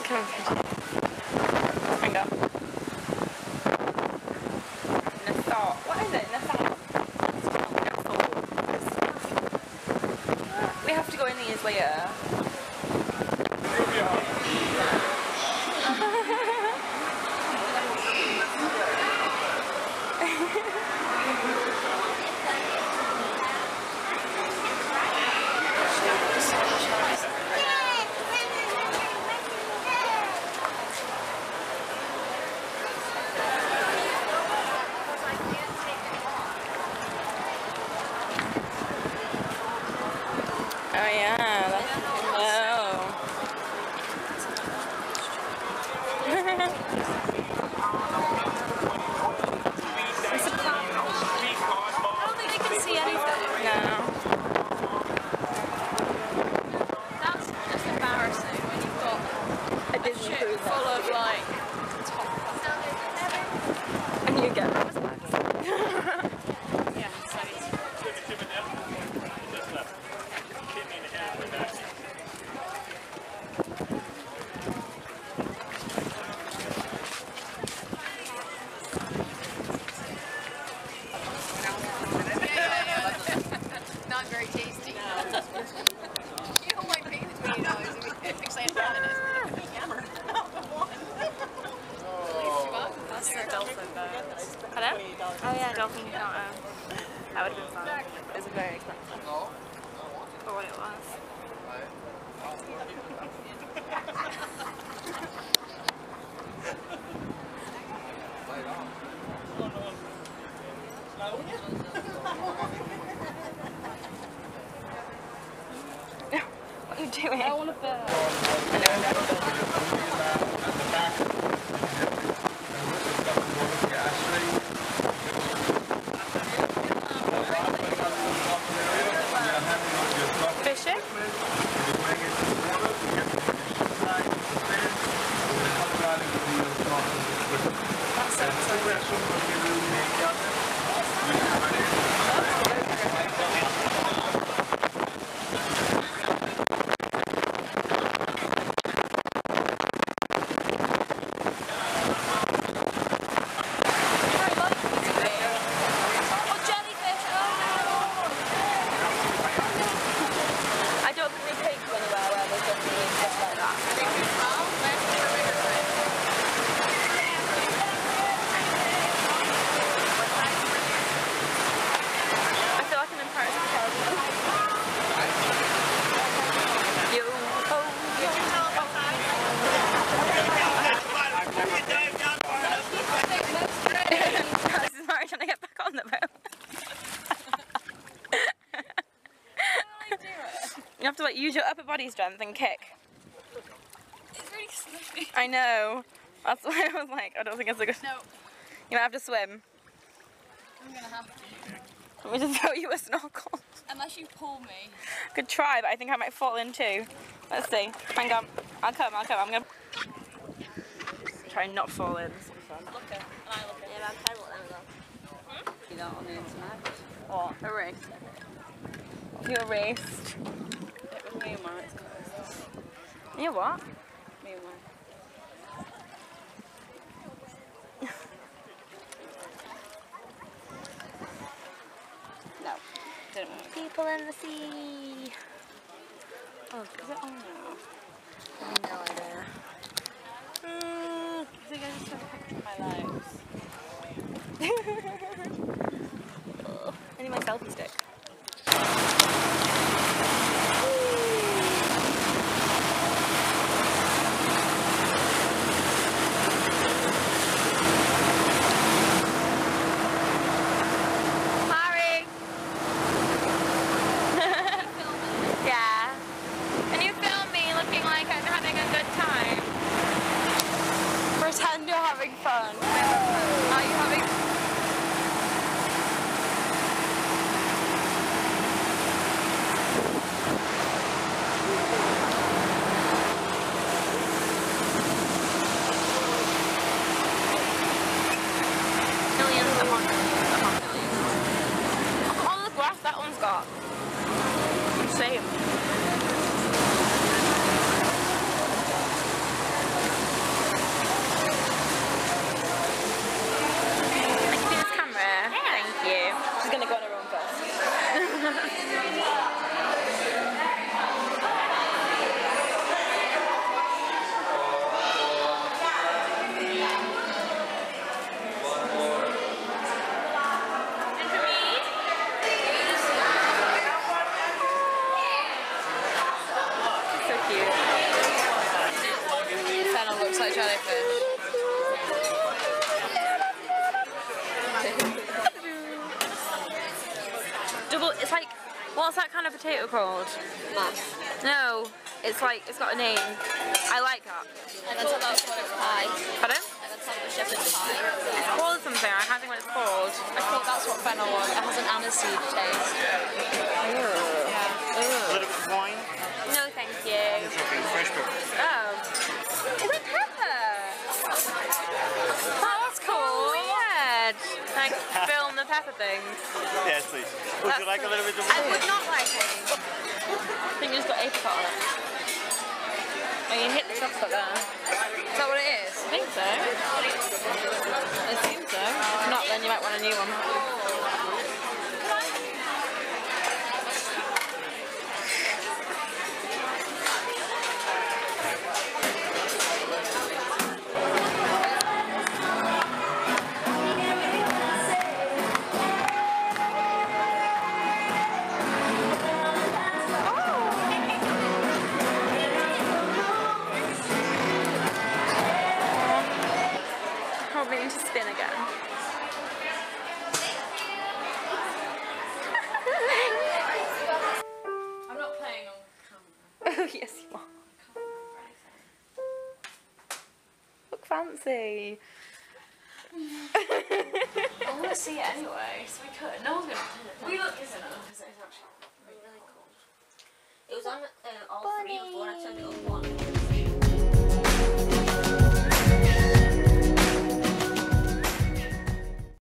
Hang on. Nassau. What is it? Nassau? We have to go in these later. Oh yeah, that's I don't think they can see anything. no. That's just embarrassing when you've got A Disney ship cruise full of like top and you get those. yeah, so not very tasty. You don't like being with me, you know, it's exciting about it. That's the dolphin though. Hello? Oh yeah, dolphin counter. That would have been fun. It was very expensive. For what it was. What are you doing? I want a bird. Fishing? I don't think they take you anywhere where there's going to be stuff like that. I feel like I'm in Paris with Yo, oh, This is Mari trying to get back on the boat. You have to like use your upper body strength and kick. It's really slippery. I know. That's why I was like, I don't think it's a good. No, You might have to swim. I'm gonna have to. Let me just throw you a snorkel. Unless you pull me. Could try, but I think I might fall in too. Let's see. Hang on. I'll come. I'm gonna try and not fall in. This will be fun. Look at, and I look at. Yeah, I'm terrible at that. See that on the internet? What? A race. You erased. It was me and Mark's first. You what? Me and Mark. No, didn't want to. People in the sea. Oh, is it on now? No idea. I think I just have to my legs. I need my selfie stick. Mari! Yeah. Can you film me looking like I'm having a good time? Pretend you're having fun. Are you having like jellyfish. Double, it's like, what's that kind of potato called? Mash. No, it's like, it's got a name. I like that. And that's what it's pie. Pardon? And that's like a shepherd's pie. It's called something, I can't think what it's called. I thought that's what fennel was. It has an aniseed taste. Yeah. A little bit of wine. No, thank you. It's okay, fresh pepper. Oh. Is it pepper? Oh, that's cool. Weird. Like, film the pepper things. Yes, please. Would you like a little bit of I wine? would not like any. I think it's got apricot on it. Oh, you hit the chocolate there. Is that what it is? I think so. I assume so. If not, then you might want a new one. We need to spin again. I'm not playing on camera. Oh, yes, you are. Look fancy. I want to see it anyway, so we could. No one's going to. We look, isn't it? Because it's actually really cool. It was on all three before I turned it on one.